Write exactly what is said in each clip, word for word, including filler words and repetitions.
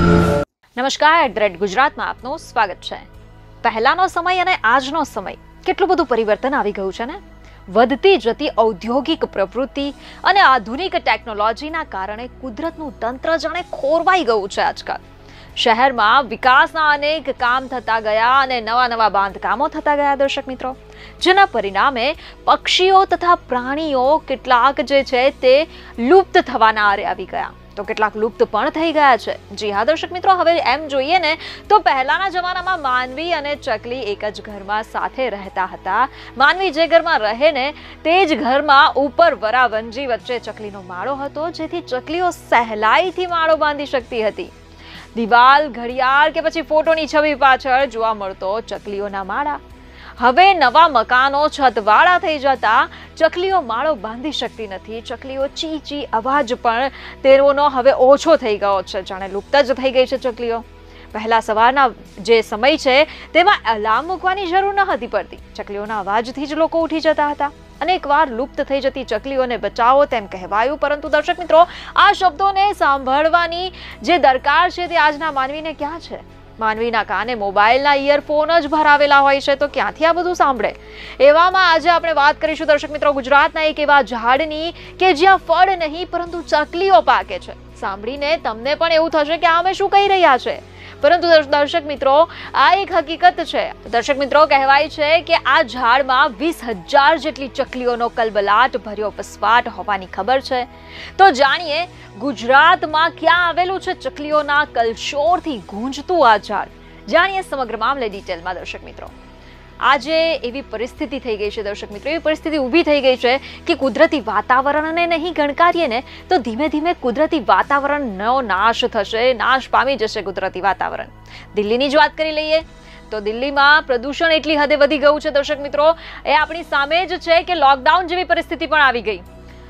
નમસ્કાર, at the rate ગુજરાતમાં આપનું સ્વાગત છે। પહેલાનો સમય અને આજનો સમય કેટલું બધું પરિવર્તન આવી ગયું છે ને। વધતી જતી ઔદ્યોગિક પ્રવૃત્તિ અને આધુનિક ટેકનોલોજીના કારણે કુદરતનું તંત્ર જાણે ખોરવાઈ ગયું છે। આજકાલ શહેરમાં વિકાસના અનેક કામ થતા ગયા અને નવા નવા બાંધકામો થતા ગયા દર્શક મિત્રો, જેના પરિણામે પક્ષીઓ તથા પ્રાણીઓ કેટલાક જે છે તે લુપ્ત થવાના આરે આવી ગયા, તો કેટલાક લુપ્ત પણ થઈ ગયા છે। જી હા દર્શક મિત્રો, હવે એમ જોઈએ ને તો પહેલાના જમાનામાં માનવી અને ચકલી એક જ ઘરમાં સાથે રહેતા હતા। માનવી જે ઘરમાં રહે ને તે જ ઘરમાં ઉપર વરાવંજી વચ્ચે ચકલીનો માળો હતો, જેથી ચકલીઓ સહેલાઈથી માળો બાંધી શકતી હતી। દિવાલ, ઘડિયાળ કે પછી ફોટોની છબી પાછળ જોવા મળતો ચકલીઓના માળા હવે નવા મકાનો છતવાળા થઈ જતા ચકલીઓ માળો બાંધી શકતી નથી। ચકલીઓ ચી ચી અવાજ પણ તેઓનો હવે ઓછો થઈ ગયો છે, જાણે લુપ્ત જ થઈ ગઈ છે ચકલીઓ। પહેલા સવારના જે સમય છે તેમાં અલાર્મ મૂકવાની જરૂર ન હતી પડતી, ચકલીઓના અવાજથી જ લોકો ઉઠી જતા હતા। અને એકવાર લુપ્ત થઈ જતી ચકલીઓને બચાવો તેમ કહેવાયું, પરંતુ દર્શક મિત્રો આ શબ્દોને સાંભળવાની જે દરકાર છે તે આજના માનવીને ક્યાં છે? માનવીના કાને મોબાઈલના ઇયરફોન જ ભરાવેલા હોય છે, તો ક્યાંથી આ બધું સાંભળે? એવામાં આજે આપણે વાત કરીશું દર્શક મિત્રો ગુજરાતના એક એવા ઝાડની કે જ્યાં ફળ નહીં પરંતુ ચકલીઓ પાકે છે। સાંભળીને તમને પણ એવું થશે કે આ અમે શું કહી રહ્યા છે, પરંતુ દર્શક મિત્રો આ એક હકીકત છે। દર્શક મિત્રો કહેવાય છે કે આ ઝાડમાં વીસ હજાર જેટલી ચકલીઓનો કલબલાટ ભર્યો વસવાટ હોવાની ખબર છે। તો જાણીએ ગુજરાતમાં ક્યાં આવેલું છે ચકલીઓના કલશોરથી ગુંજતું આ ઝાડ, જાણીએ સમગ્ર મામલે ડિટેલમાં દર્શક મિત્રો। આજે એવી પરિસ્થિતિ થઈ ગઈ છે દર્શક મિત્રો, એવી પરિસ્થિતિ ઊભી થઈ ગઈ છે કે કુદરતી વાતાવરણને નહીં ગણકારીએ ને તો ધીમે ધીમે કુદરતી વાતાવરણનો નાશ થશે, નાશ પામી જશે કુદરતી વાતાવરણ। દિલ્હીની જ વાત કરી લઈએ તો દિલ્હીમાં પ્રદૂષણ એટલી હદે વધી ગયું છે દર્શક મિત્રો, એ આપણી સામે જ છે કે લોકડાઉન જેવી પરિસ્થિતિ પણ આવી ગઈ।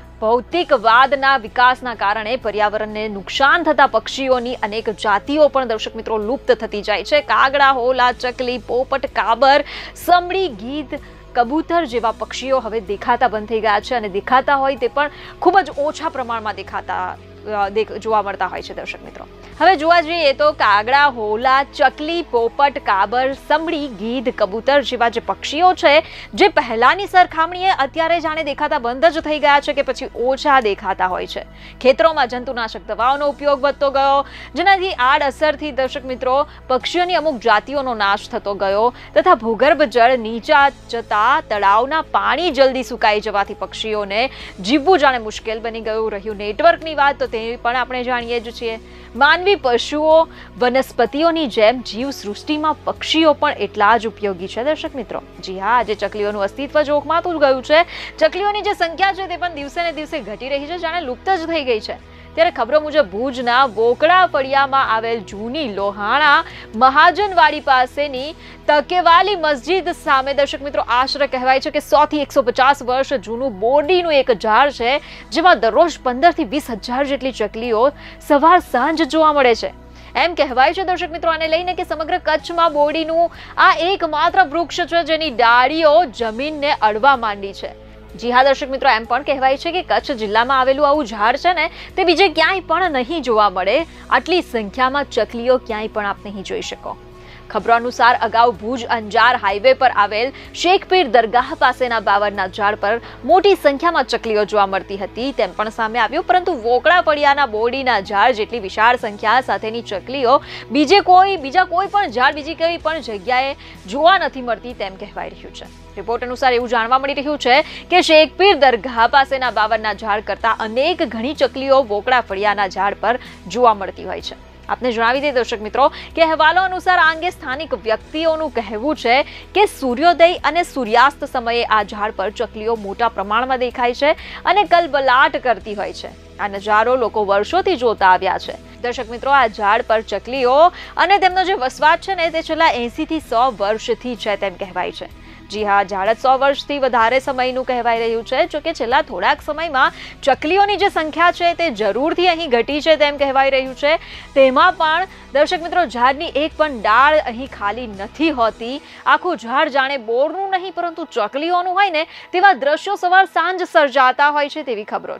ભૌતિકવાદના વિકાસના કારણે પર્યાવરણને નુકસાન થતા પક્ષીઓની અનેક જાતિઓ પણ દર્શક મિત્રો લુપ્ત થતી જાય છે। કાગડા, હોલા, ચકલી, પોપટ, કાબર, સમડી, ગીધ, કબૂતર જેવા પક્ષીઓ હવે દેખાતા બંધ થઈ ગયા છે, અને દેખાતા હોય તે પણ ખૂબ જ ઓછા પ્રમાણમાં દેખાતા જોવા મળતા હોય છે દર્શક મિત્રો। હવે જોવા જઈએ તો કાગડા, હોલા, ચકલી, પોપટ, કાબર, સમડી, ગીધ, કબૂતર જેવા જે પક્ષીઓ છે જે પહેલાની સરખામણીએ અત્યારે જાણે દેખાતા બંધ જ થઈ ગયા છે કે પછી ઓછા દેખાતા હોય છે। ખેતરોમાં જંતુનાશક દવાઓનો ઉપયોગ વધતો ગયો, જેનાથી આડઅસરથી દર્શક મિત્રો પક્ષીઓની અમુક જાતિઓનો નાશ થતો ગયો, તથા ભૂગર્ભ જળ નીચા જતા તળાવના પાણી જલ્દી સુકાઈ જવાથી પક્ષીઓને જીવવું જાણે મુશ્કેલ બની ગયું। રહ્યું નેટવર્કની વાત તો તે પણ આપણે જાણીએ જ છીએ। માનવી, પશુઓ, વનસ્પતિઓની જેમ જીવ સૃષ્ટિમાં પક્ષીઓ પણ એટલા જ ઉપયોગી છે દર્શક મિત્રો। જી હા, આજે ચકલીઓનું અસ્તિત્વ જોખમાતું ગયું છે। ચકલીઓની જે સંખ્યા છે તે પણ દિવસે ને દિવસે ઘટી રહી છે, જાણે લુપ્ત જ થઈ ગઈ છે। ત્યારે ખબરો મુજબ ભુજના વોકડા ફળિયામાં આવેલ જૂની લોહાણા મહાજનવાડી પાસેની તકેવાલી મસ્જિદ સામે દર્શક મિત્રો આશરે કહેવાય છે કે સો થી એકસો પચાસ વર્ષ જૂનું બોરડીનું એક ઝાડ છે, જેમાં દરરોજ પંદર થી વીસ હજાર જેટલી ચકલીઓ સવાર સાંજ જોવા મળે છે। એમ કહેવાય છે દર્શક મિત્રો આને લઈને કે સમગ્ર કચ્છમાં બોરડીનું આ એકમાત્ર વૃક્ષ છે જેની ડાળીઓ જમીનને અડવા માંડી છે। જી હા દર્શક મિત્રો, એમ પણ કહેવાય છે કે કચ્છ જિલ્લામાં આવેલું આવું ઝાડ છે ને તે બીજે ક્યાંય પણ નહીં જોવા મળે। આટલી સંખ્યામાં ચકલીઓ ક્યાંય પણ આપ નહીં જોઈ શકો। ખબરો અનુસાર અગાઉ ભુજ અંજાર હાઈવે પર આવેલ શેખપીર દરગાહ પાસેના બાવરના ઝાડ પર મોટી સંખ્યામાં ચકલીઓ જોવા મળતી હતી તેમ પણ સામે આવ્યું, પરંતુ વોકડા ફળિયાના બોરડીના ઝાડ જેટલી વિશાળ સંખ્યા સાથેની ચકલીઓ બીજે કોઈ બીજા કોઈ પણ ઝાડ બીજી કોઈ પણ જગ્યાએ જોવા નથી મળતી તેમ કહેવાય રહ્યું છે। રિપોર્ટ અનુસાર એવું જાણવા મળી રહ્યું છે કે શેખપીર દરગાહ પાસેના બાવરના ઝાડ કરતા અનેક ઘણી ચકલીઓ વોકડા ફળિયાના ઝાડ પર જોવા મળતી હોય છે। આપને જણાવી દઈએ દર્શક મિત્રો કે અહેવાલો અનુસાર આ અંગે સ્થાનિક વ્યક્તિઓનું કહેવું છે કે સૂર્યોદય અને સૂર્યાસ્ત સમયે આ ઝાડ પર ચકલીઓ મોટા પ્રમાણમાં દેખાય છે અને કલબલાટ કરતી હોય છે। આ નજારો લોકો વર્ષોથી જોતા આવ્યા છે। દર્શક મિત્રો, આ ઝાડ પર ચકલીઓ અને તેમનો જે વસવાટ છે ને તે છેલ્લા એંસી થી સો વર્ષથી છે તેમ કહેવાય છે। જી હા, ઝાડ સો વર્ષથી વધારે સમયનું કહેવાય રહ્યું છે। જો કે છેલ્લા થોડાક સમયમાં ચકલીઓની જે સંખ્યા છે તે જરૂરથી અહીં ઘટી છે તેમ કહેવાય રહ્યું છે। તેમાં પણ દર્શક મિત્રો ઝાડની એક પણ ડાળ અહીં ખાલી નથી હોતી। આખું ઝાડ જાણે બોરનું નહીં પરંતુ ચકલીઓનું હોય ને તેવા દ્રશ્યો સવાર સાંજ સર્જાતા હોય છે તેવી ખબરો છે।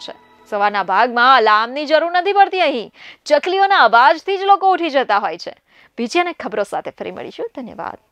સવારના ભાગમાં અલાર્મની જરૂર નથી પડતી. અહીં ચકલીઓના અવાજથી જ લોકો ઉઠી જતા હોય છે. બીજી અને ખબરો સાથે ફરી મળીશું. ધન્યવાદ.